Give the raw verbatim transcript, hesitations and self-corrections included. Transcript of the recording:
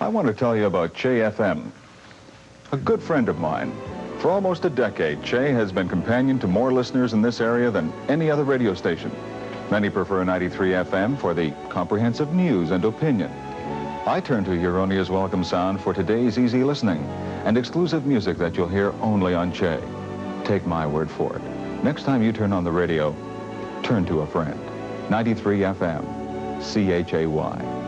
I want to tell you about Che F M, a good friend of mine. For almost a decade, Che has been companion to more listeners in this area than any other radio station. Many prefer ninety-three F M for the comprehensive news and opinion. I turn to Euronia's Welcome Sound for today's easy listening and exclusive music that you'll hear only on Che. Take my word for it. Next time you turn on the radio, turn to a friend. ninety-three F M, C H A Y.